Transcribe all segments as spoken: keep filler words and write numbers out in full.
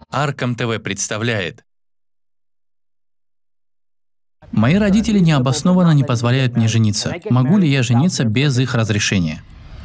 Аркам ТВ представляет. Мои родители необоснованно не позволяют мне жениться. Могу ли я жениться без их разрешения?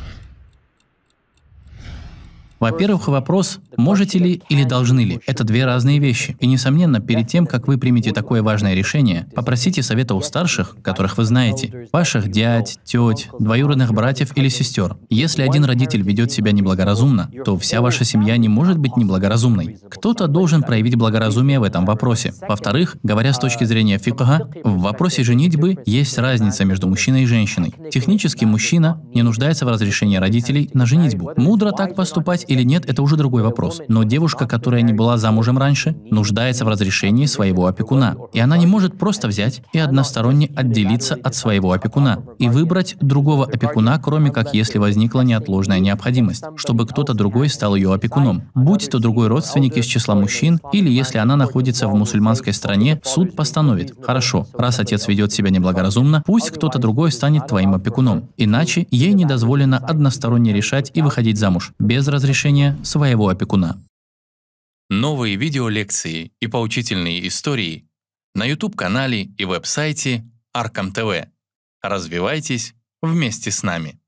Во-первых, вопрос, можете ли или должны ли. Это две разные вещи. И, несомненно, перед тем, как вы примете такое важное решение, попросите совета у старших, которых вы знаете, ваших дядь, теть, двоюродных братьев или сестер. Если один родитель ведет себя неблагоразумно, то вся ваша семья не может быть неблагоразумной. Кто-то должен проявить благоразумие в этом вопросе. Во-вторых, говоря с точки зрения фикха, в вопросе женитьбы есть разница между мужчиной и женщиной. Технически мужчина не нуждается в разрешении родителей на женитьбу. Мудро так поступать или нет, это уже другой вопрос. Но девушка, которая не была замужем раньше, нуждается в разрешении своего опекуна. И она не может просто взять и односторонне отделиться от своего опекуна и выбрать другого опекуна, кроме как если возникла неотложная необходимость, чтобы кто-то другой стал ее опекуном. Будь то другой родственник из числа мужчин, или если она находится в мусульманской стране, суд постановит: хорошо, раз отец ведет себя неблагоразумно, пусть кто-то другой станет твоим опекуном. Иначе ей не дозволено односторонне решать и выходить замуж без разрешения своего опекуна. Новые видеолекции и поучительные истории на ютуб-канале и веб-сайте Аркам ТВ. Развивайтесь вместе с нами.